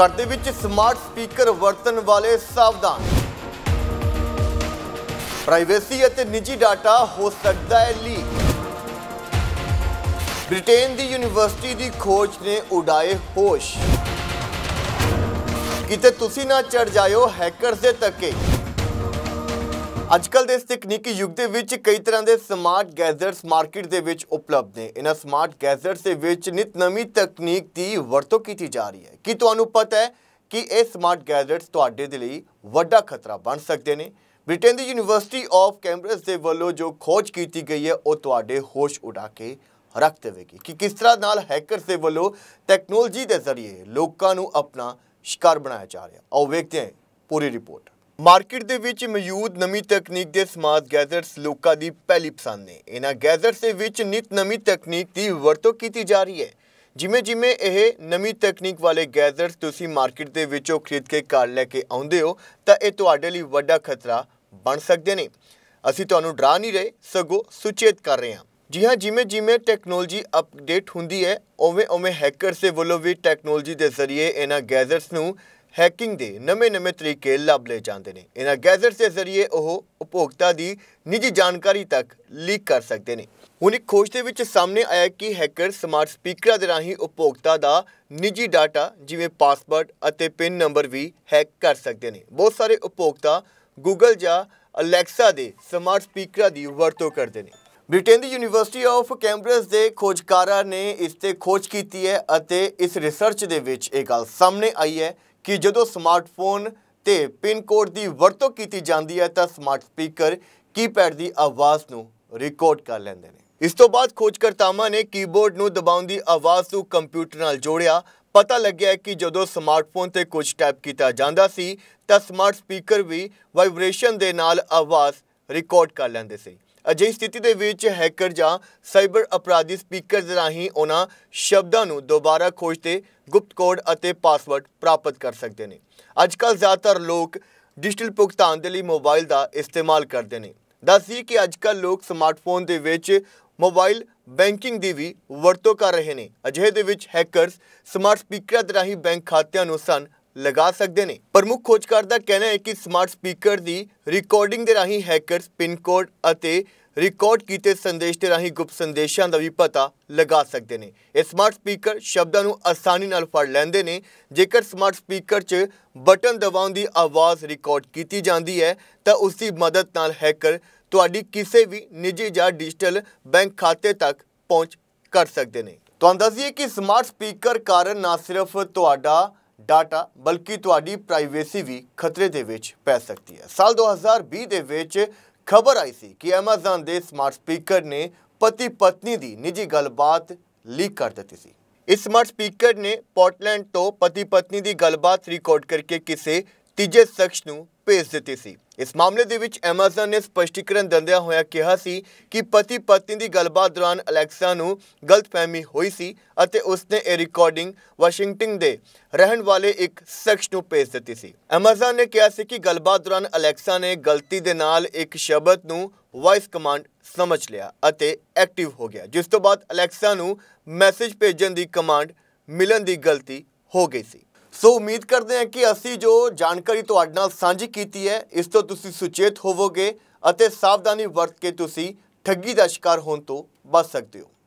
घर दे विच smart speaker वरतन वाले सावधान। प्राइवेसी अते निजी डाटा हो सकता है लीक। ब्रिटेन की यूनिवर्सिटी की खोज ने उड़ाए होश। किते तुसी ना चढ़ जाओ हैकर्स दे धक्के। अजकल दे इस तकनीकी युग दे विच कई तरह के स्मार्ट गैजेट्स मार्केट दे विच उपलब्ध ने। इन्हां स्मार्ट गैजेट्स दे विच नित नवीं तकनीक की वरतों की जा रही है। कि तुहानूं पता है कि ये स्मार्ट गैजेट्स तुहाडे दे लई वड्डा खतरा बन सकते हैं। ब्रिटेन की यूनिवर्सिटी ऑफ कैम्ब्रिज के वालों जो खोज की गई है वह तुहाडे होश उड़ा के रख देगी कि किस तरह नाल हैकर्स के वालों टैक्नोलॉजी के जरिए लोगों को अपना शिकार बनाया जा रहा है। आओ देखते हैं पूरी रिपोर्ट। मार्केट दे विच मौजूद नवीं तकनीक के स्मार्ट गैजेट्स लोगों की पहली पसंद ने। इन्हां गैजेट्स दे विच नित नवीं तकनीक की वरतों की जा रही है। जिमें जिमें यह नवीं तकनीक वाले गैजेट्स तुसी मार्केट के विचों खरीद के घर लैके आउंदे हो तो यह तुहाडे लई वड्डा खतरा बन सकते हैं। असीं तुहानूं डरा नहीं रहे सगों सुचेत कर रहे हैं। जी हाँ, जिमें जिमें टैक्नोलॉजी अपडेट होंदी है उवें उवें हैकर्स के वालों भी टैक्नोलॉजी के जरिए इन्हां गैजेट्स नूं हैकिंग के नवे नवे तरीके लभ ले जाते हैं। इन्हां गैजेट्स के जरिए वह उपभोक्ता की निजी जानकारी तक लीक कर सकते हैं। हुण एक खोज के विच सामने आया कि हैकर स्मार्ट स्पीकर के राही उपभोक्ता का निजी डाटा जिवें पासवर्ड अते पिन नंबर भी हैक कर सकते हैं। बहुत सारे उपभोक्ता गूगल या अलेक्सा के स्मार्ट स्पीकर की वरतों करते हैं। ब्रिटेन की यूनिवर्सिटी ऑफ कैम्ब्रिज के खोजकारां ने इस ते खोज की है अते इस रिसर्च के विच एक गल सामने आई है कि जदों स्मार्टफोन ते पिन कोड की वरतों की जाती है तो स्मार्ट स्पीकर कीपैड की आवाज़ नूं रिकॉर्ड कर लेंदे ने। इस तो बाद खोजकर्तावां ने कीबोर्ड नूं दबाउण दी आवाज़ नूं कंप्यूटर नाल जोड़िया। पता लग्या कि जदों स्मार्टफोन ते कुछ टैप किया जाता सी तां स्मार्ट स्पीकर भी वाइब्रेशन दे नाल आवाज़ रिकॉर्ड कर लैंदे सी। अजिही स्थिति दे विच हैकर जां साइबर अपराधी स्पीकर दे राही उन्हां शब्दां नूं दोबारा खोजते गुप्त कोड अते पासवर्ड प्राप्त कर सकते हैं। अजकल ज़्यादातर लोग डिजिटल भुगतान के लिए मोबाइल का इस्तेमाल करते हैं। दस दी कि अजकल लोग स्मार्टफोन के विच मोबाइल बैंकिंग की भी वरतों कर रहे हैं। अजिहे दे विच हैकर्स स्मार्ट स्पीकर के राही बैंक खातिਆਂ ਨੂੰ सन लगा सकते हैं। प्रमुख खोजकार का कहना है कि स्मार्ट स्पीकर की रिकॉर्डिंग के राही हैकर्स पिन कोड अते रिकॉर्ड किए संदेश के राही गुप्त संदेशों का भी पता लगा सकते हैं। ये स्मार्ट स्पीकर शब्दों को आसानी नाल फड़ लैंदे ने। जेकर स्मार्ट स्पीकर च बटन दबाउण की आवाज़ रिकॉर्ड की जाती है तो उसकी मदद नाल हैकर तुहाडी किसी भी निजी या डिजिटल बैंक खाते तक पहुँच कर सकते हैं। तुहानूं दस दईए कि स्मार्ट स्पीकर कारण ना सिर्फ तुहाडा डाटा बल्कि तुहाडी प्राइवेसी भी खतरे दे विच पै सकती है। साल 2020 दे विच खबर आई सी कि अमेज़न दे स्मार्ट स्पीकर ने पति पत्नी की निजी गलबात लीक कर दी सी। इस स्मार्ट स्पीकर ने पोर्टलैंड तो पति पत्नी की गलबात रिकॉर्ड करके किसी तीजे शख्स नूं भेज दी सी। इस मामले दे विच अमेज़न ने स्पष्टीकरण दिंदिया होया कहा सी कि पति पत्नी की गलबात दौरान अलेक्सा नूं गलतफहमी हुई सी अते उसने यह रिकॉर्डिंग वाशिंगटन दे रहन वाले एक शख्स नूं भेज दी सी। अमेज़न ने कहा सी कि गलबात दौरान अलेक्सा ने गलती दे नाल एक शब्द नूं वॉइस कमांड समझ लिया अते एक्टिव हो गया, जिस तो बाद अलेक्सा नूं मैसेज भेजण दी कमांड मिलन दी गलती हो गई सी। सो उम्मीद करते हैं कि असी जो जानकारी तुहाडे नाल सांझी कीती है इस तो तुसी सुचेत होवोगे अते सावधानी वरत के तुसी ठगी का शिकार होने तो बच सकते हो।